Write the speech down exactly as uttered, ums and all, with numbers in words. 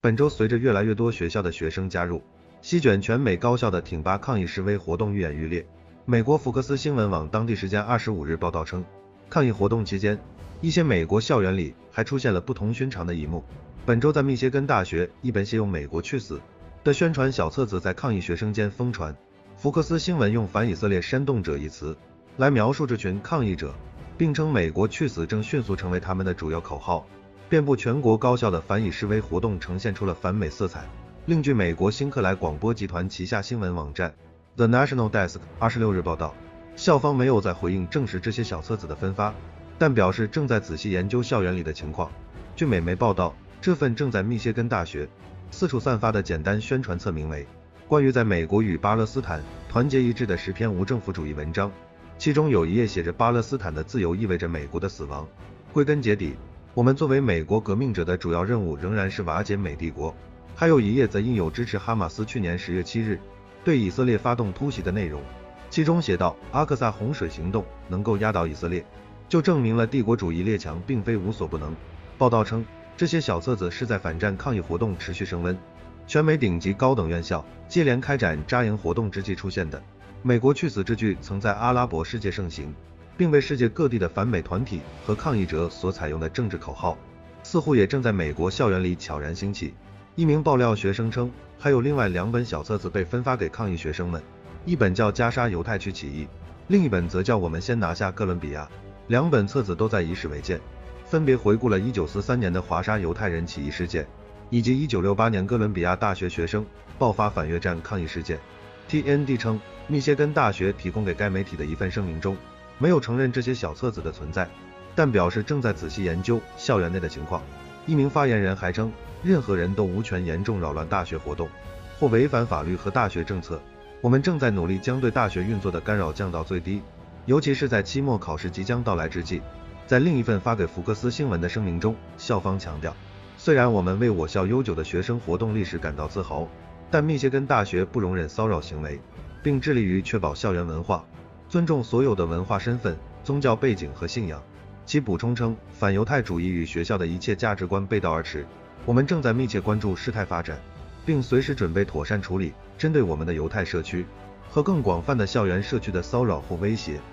本周，随着越来越多学校的学生加入，席卷全美高校的挺巴抗议示威活动愈演愈烈。美国福克斯新闻网当地时间二十五日报道称，抗议活动期间，一些美国校园里还出现了不同寻常的一幕。本周，在密歇根大学，一本写有"美国去死"的宣传小册子在抗议学生间疯传。福克斯新闻用"反以色列煽动者"一词来描述这群抗议者，并称"美国去死"正迅速成为他们的主要口号。遍布全国高校的反以示威活动呈现出了反美色彩。另据美国新克莱广播集团旗下新闻网站 The National Desk 二十六日报道，校方没有在回应证实这些小册子的分发，但表示正在仔细研究校园里的情况。据美媒报道，这份正在密歇根大学四处散发的简单宣传册名为《关于在美国与巴勒斯坦团结一致的十篇无政府主义文章》，其中有一页写着巴勒斯坦的自由意味着美国的死亡。归根结底，我们作为美国革命者的主要任务仍然是瓦解美帝国。还有一页则印有支持哈马斯去年十月七日对以色列发动突袭的内容，其中写道：阿克萨洪水行动能够压倒以色列，就证明了帝国主义列强并非无所不能。报道称，这些小册子是在反战抗议活动持续升温，全美顶级高等院校接连开展扎营活动之际出现的。美国去死之句曾在阿拉伯世界盛行，并为世界各地的反美团体和抗议者所采用的政治口号，似乎也正在美国校园里悄然兴起。一名爆料学生称，还有另外两本小册子被分发给抗议学生们，一本叫《加沙犹太区起义》，另一本则叫《我们先拿下哥伦比亚》。两本册子都在以史为鉴，分别回顾了一九四三年的华沙犹太人起义事件，以及一九六八年哥伦比亚大学学生爆发反越战抗议事件。T N D 称，密歇根大学提供给该媒体的一份声明中，没有承认这些小册子的存在，但表示正在仔细研究校园内的情况。一名发言人还称，任何人都无权严重扰乱大学活动，或违反法律和大学政策。我们正在努力将对大学运作的干扰降到最低，尤其是在期末考试即将到来之际。在另一份发给福克斯新闻的声明中，校方强调，虽然我们为我校悠久的学生活动历史感到自豪，但密歇根大学不容忍骚扰行为，并致力于确保校园文化，尊重所有的文化身份、宗教背景和信仰。其补充称，反犹太主义与学校的一切价值观背道而驰。我们正在密切关注事态发展，并随时准备妥善处理针对我们的犹太社区和更广泛的校园社区的骚扰或威胁。